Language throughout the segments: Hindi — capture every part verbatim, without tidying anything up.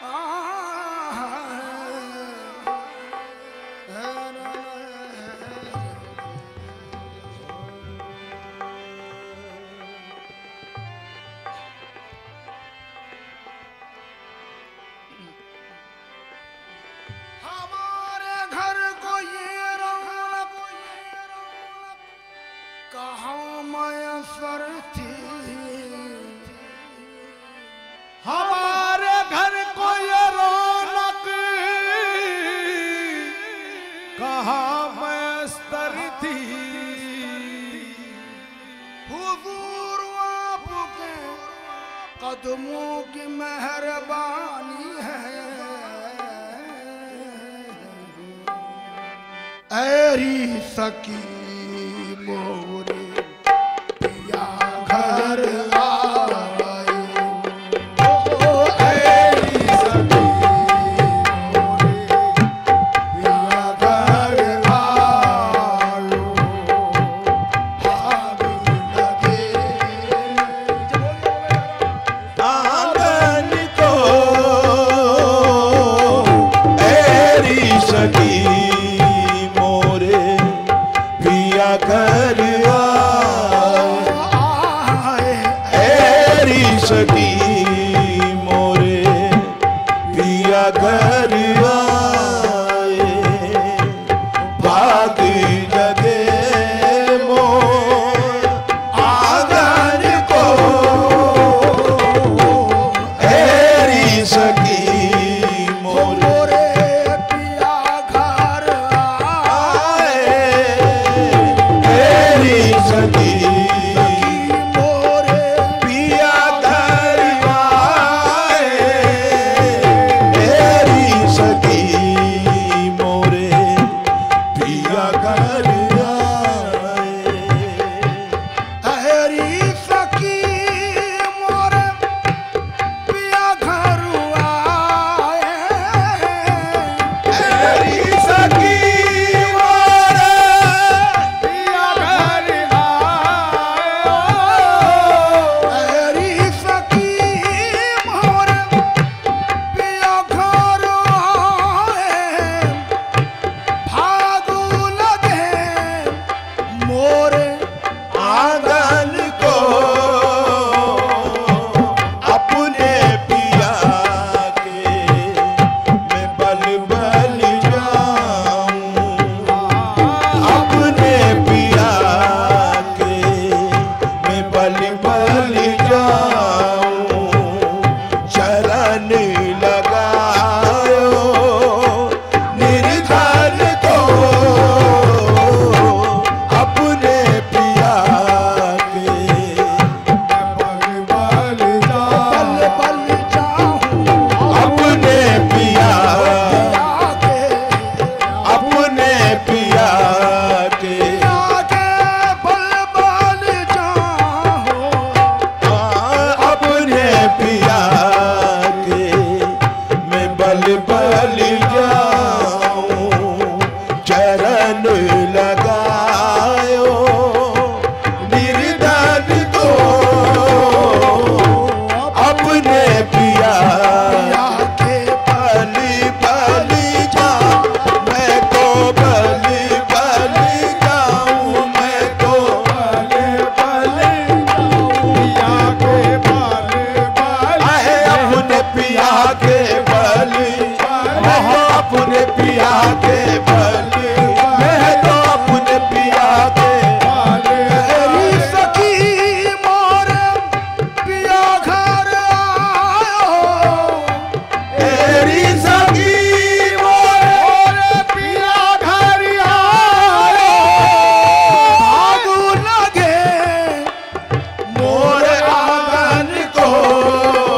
हमारे घर को ये रौनक कहाँ मैसर थी। हुजूर आपके कदमों की मेहरबानी है। ऐरी सकी मोरे पिया घर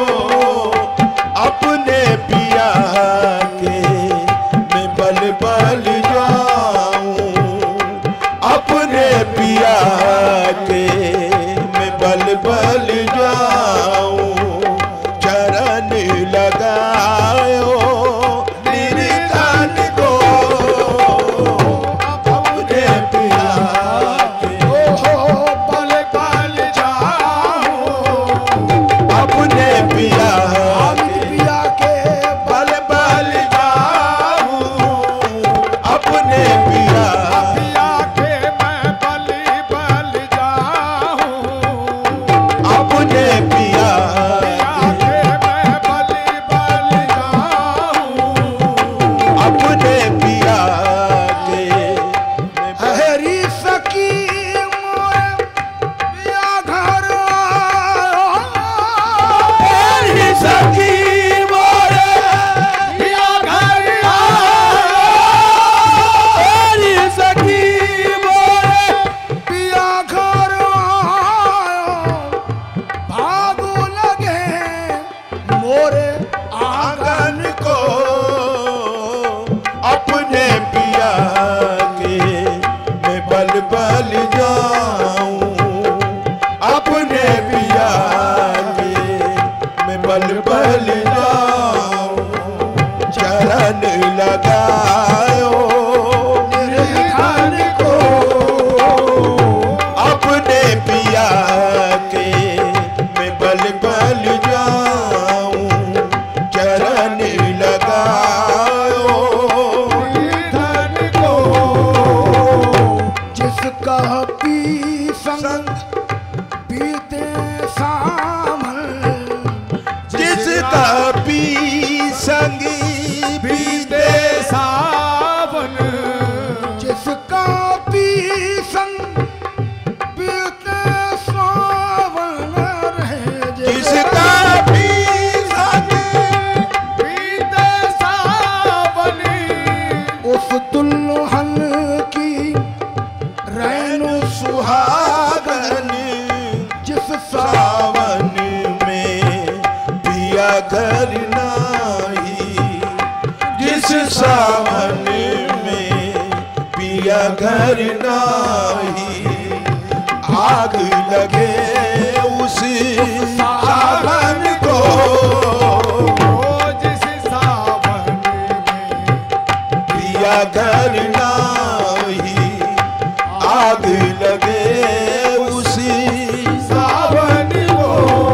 बल बल बल जाऊं चरण लगाओ निर्धन को अपने पिया के मैं बल बल जाऊं चरण लगाओ निर्धन को जिसका पी संग बीते सामल जिसका पी संग बीते सावन जिसका पी संग बीते सावन रहे जिसका पी संग बीते सावन उस दुल्हन की रैनु सुहागन जिस सावन में पिया घर नाही जिस सावन में पिया घर नाही आग लगे उस सावन को जिस सावन पिया घर नाही आग लगे उसी सावन को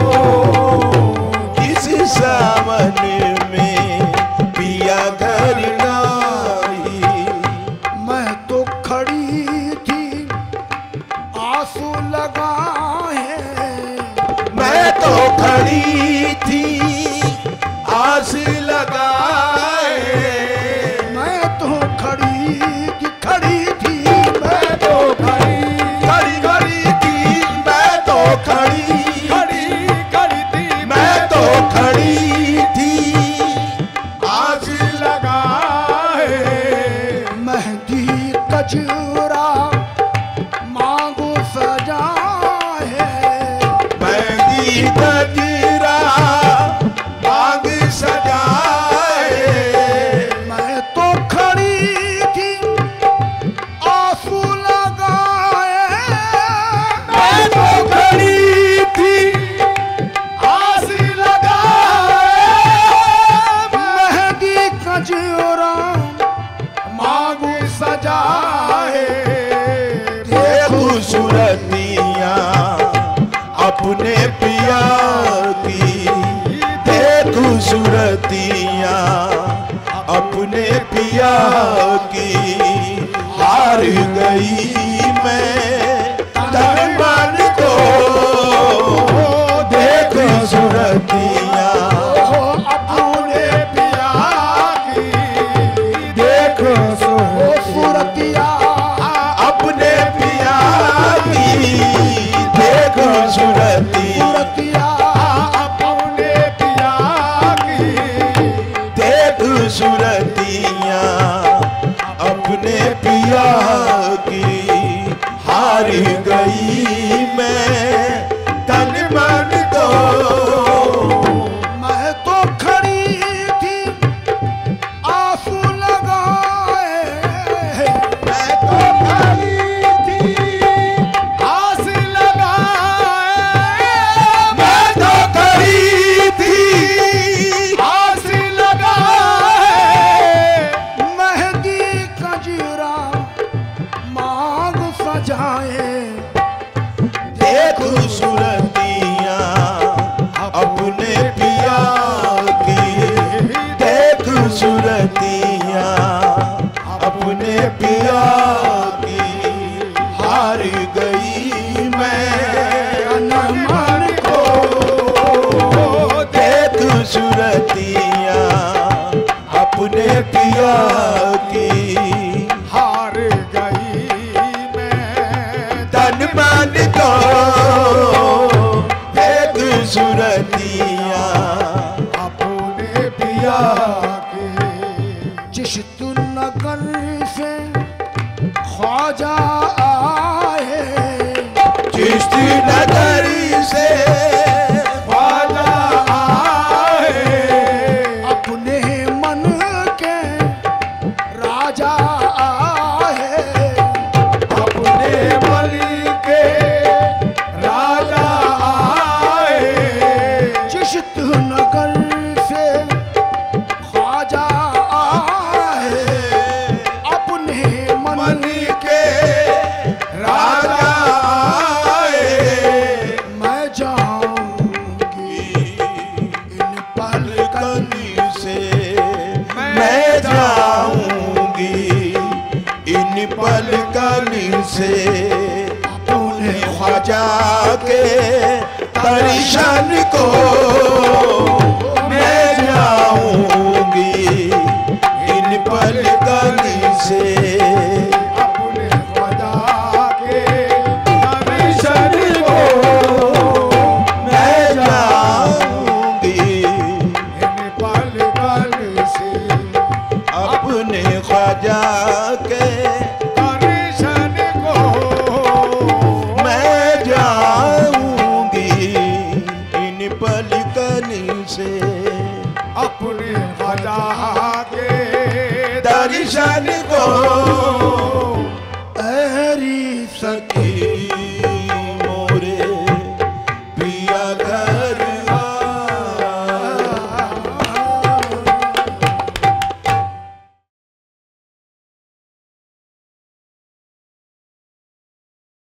इस सावन में पिया घर नाही मैं तो खड़ी थी आंसू लगाए मैं तो खड़ी थी आस लगाए मैं तो खड़ी थी खड़ी थी मैं तो खड़ी खड़ी खड़ी थी मैं तो खड़ी खड़ी खड़ी थी मैं तो खड़ी थी आज लगाए मेहंदी कजरा मांगो सजाए मेहंदी कजरा मांग सजाए मैं तो खड़ी थी आंसू लगाए मैं तो खड़ी थी आस लगाए मेहंदी कजरा मांगू सजाए देखो सूरतियाँ अपने पिया की देखो सूरतियाँ अपने पिया की हार गई मैं तन मन को देखो सूरतियाँ अपने पिया की देखो सूरतियाँ अपने पिया की देखो सूरतियाँ अपने पिया की देखो सूरतियाँ अपने पिया की हार गई मैं तन मन को मैं तो खड़ी थी आंसू लगाए मैं तो खड़ी थी आस लगाए मैं तो खड़ी थी आस लगाए मेहंदी कजरा मांग सजाए देखो सूरतियाँ अपने पिया की देखो सूरतियाँ अपने पिया की हार गई मैं मन को देखो सूरतियाँ अपने पिया की हार गई मैं तन मन को देख सूरतियाँ अपने पिया की जिस तू नगर से ख्वाजा आए जिस नगर से ख्वाजा आए अपने मन के राजा आए अपने बलि के राजा आए जिस तू नगर से ख्वाजा आए, अपने मन मन के राजा आए, मैं जाऊंगी इन पलकन से मैं जाऊंगी इन पलकनी से, अपने ख्वाजा के दर्शन को मैं जाऊंगी इन पलकनी से, अपने ख्वाजा के दर्शन को मैं जाऊंगी इन पलकन से, अपने ख्वाजा के दर्शन को मैं जाऊंगी इन पलकनी से, अपने ख्वाजा के दर्शन को